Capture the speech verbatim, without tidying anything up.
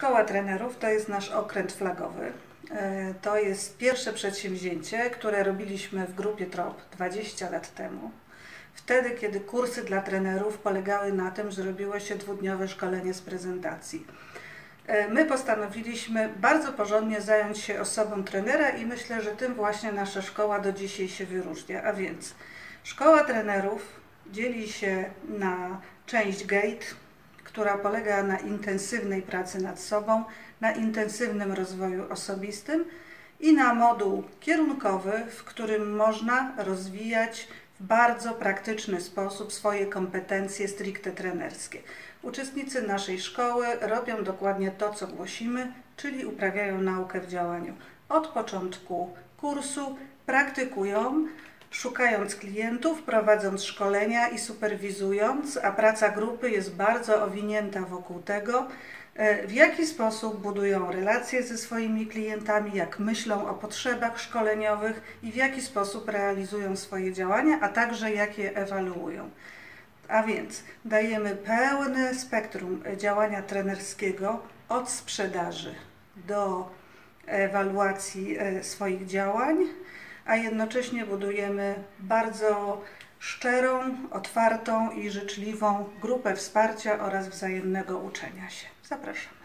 Szkoła Trenerów to jest nasz okręt flagowy. To jest pierwsze przedsięwzięcie, które robiliśmy w grupie T R O P dwadzieścia lat temu. Wtedy, kiedy kursy dla trenerów polegały na tym, że robiło się dwudniowe szkolenie z prezentacji. My postanowiliśmy bardzo porządnie zająć się osobą trenera i myślę, że tym właśnie nasza szkoła do dzisiaj się wyróżnia. A więc Szkoła Trenerów dzieli się na część Gate, która polega na intensywnej pracy nad sobą, na intensywnym rozwoju osobistym i na moduł kierunkowy, w którym można rozwijać w bardzo praktyczny sposób swoje kompetencje stricte trenerskie. Uczestnicy naszej szkoły robią dokładnie to, co głosimy, czyli uprawiają naukę w działaniu. Od początku kursu praktykują, szukając klientów, prowadząc szkolenia i superwizując, a praca grupy jest bardzo owinięta wokół tego, w jaki sposób budują relacje ze swoimi klientami, jak myślą o potrzebach szkoleniowych i w jaki sposób realizują swoje działania, a także jak je ewaluują. A więc dajemy pełne spektrum działania trenerskiego od sprzedaży do ewaluacji swoich działań, a jednocześnie budujemy bardzo szczerą, otwartą i życzliwą grupę wsparcia oraz wzajemnego uczenia się. Zapraszam.